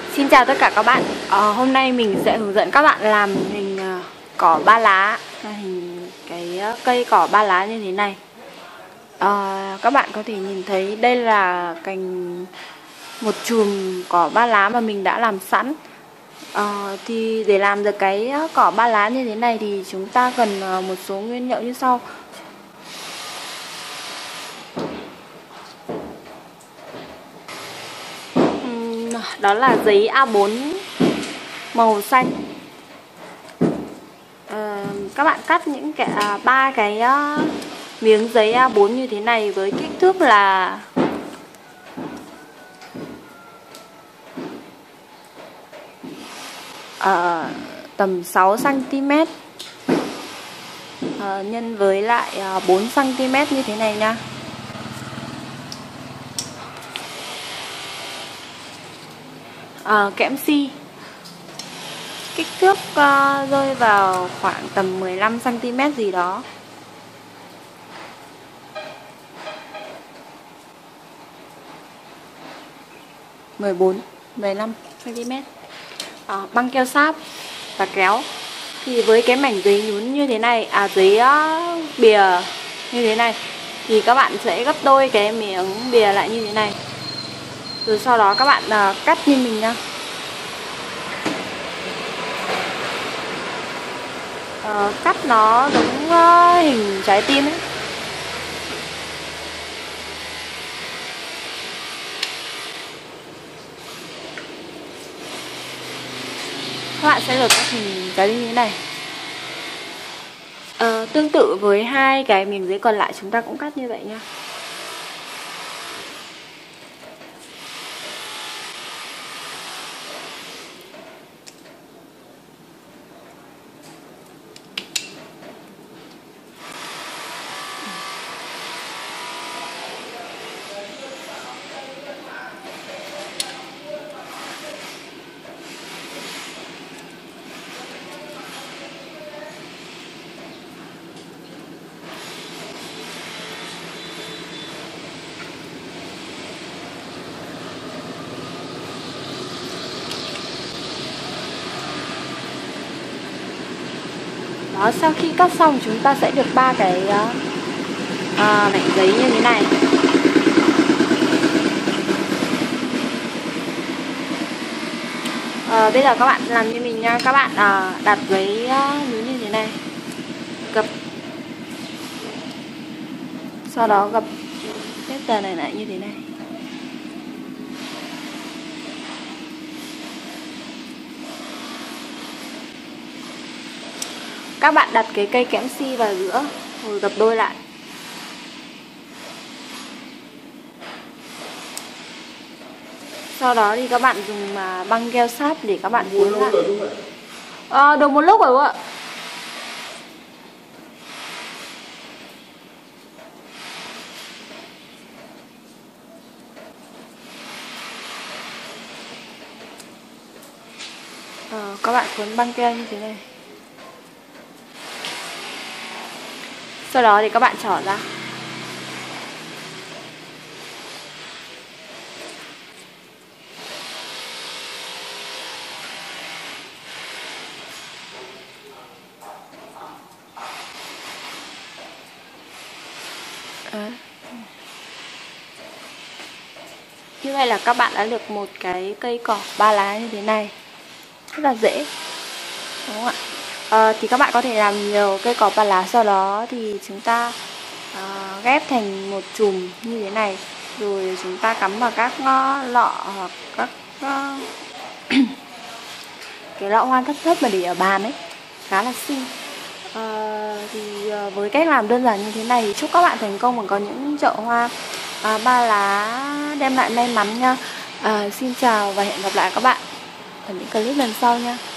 Xin chào tất cả các bạn. Hôm nay mình sẽ hướng dẫn các bạn làm hình cỏ ba lá, hình cái cây cỏ ba lá như thế này. Các bạn có thể nhìn thấy đây là cành một chùm cỏ ba lá mà mình đã làm sẵn. Thì để làm được cái cỏ ba lá như thế này thì chúng ta cần một số nguyên liệu như sau. Đó là giấy A4 màu xanh. Các bạn cắt những ba cái miếng giấy A4 như thế này với kích thước là tầm 6 cm nhân với lại 4 cm như thế này nha. Kẽm si kích thước rơi vào khoảng tầm 15 cm gì đó. (14, 15 cm). Băng keo sáp và kéo. Thì với cái mảnh giấy nhún như thế này, giấy bìa như thế này, thì các bạn sẽ gấp đôi cái miếng bìa lại như thế này. Rồi sau đó các bạn cắt như mình nha. Cắt nó giống hình trái tim ấy. Các bạn sẽ được các hình trái tim như thế này. Tương tự với hai cái miếng giấy còn lại chúng ta cũng cắt như vậy nha. Đó, sau khi cắt xong chúng ta sẽ được ba cái mảnh giấy như thế này. Bây giờ các bạn làm như mình nha. Các bạn đặt giấy như thế này, gập, sau đó gập hết tờ này lại như thế này. Các bạn đặt cái cây kẽm si vào giữa rồi gập đôi lại. Sau đó thì các bạn dùng băng keo sáp để các bạn cuốn lại. Được một lúc rồi ạ. Các bạn cuốn băng keo như thế này. Sau đó thì các bạn trở ra. Như vậy là các bạn đã được một cái cây cỏ ba lá như thế này. Rất là dễ, đúng không ạ? Thì các bạn có thể làm nhiều cây cỏ ba lá, sau đó thì chúng ta ghép thành một chùm như thế này, rồi chúng ta cắm vào các lọ hoặc các cái lọ hoa thấp thấp mà để ở bàn ấy, khá là xinh. Thì với cách làm đơn giản như thế này thì chúc các bạn thành công và có những chậu hoa ba lá đem lại may mắn nha. Xin chào và hẹn gặp lại các bạn ở những clip lần sau nha.